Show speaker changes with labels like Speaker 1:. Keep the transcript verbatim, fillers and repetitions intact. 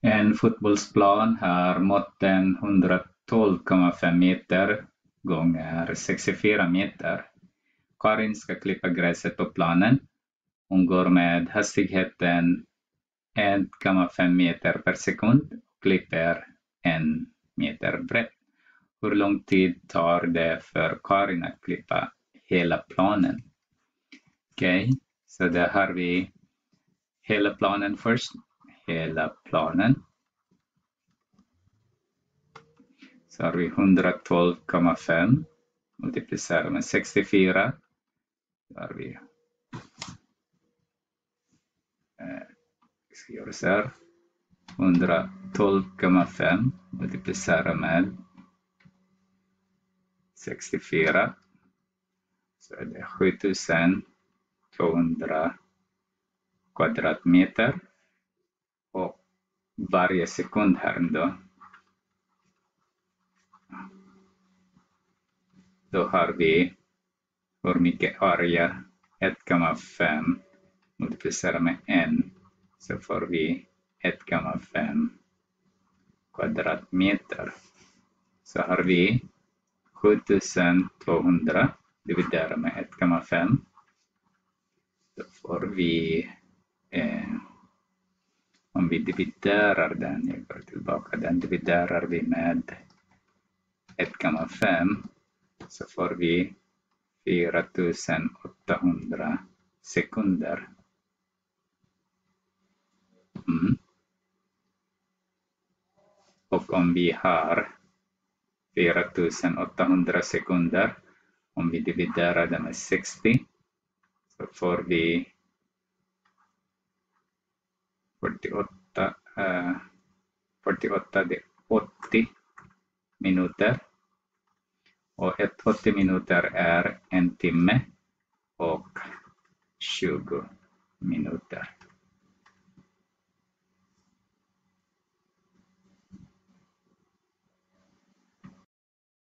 Speaker 1: En fotbollsplan har måtten hundratolv komma fem meter gånger sextiofyra meter. Karin ska klippa gräset på planen. Hon går med hastigheten en komma fem meter per sekund och klipper en meter brett. Hur lång tid tar det för Karin att klippa hela planen? Okej, okay, så där har vi hela planen först. Hela planen. Så har vi hundratolv komma fem multiplicerat med sextiofyra. Så har vi eh, ska göra så här. hundratolv komma fem multiplicerat med sextiofyra. Så är det sjutusen tvåhundra kvadratmeter. Och varje sekund här då. Då har vi hur mycket area ett komma fem multiplicerat med en. Så får vi ett komma fem kvadratmeter. Så har vi sjutusen tvåhundra dividerat med ett komma fem. Då får vi eh, om vi dividerar den, jag går tillbaka, den dividerar vi med ett komma fem. Så får vi fyra tusen åttahundra sekunder. Mm. Och om vi har fyra tusen åttahundra sekunder, om vi dividerar det med sextio, så får vi fyrtioåtta, uh, fyrtioåtta det är åttio minuter. Och ett åttio minuter är en timme och tjugo minuter.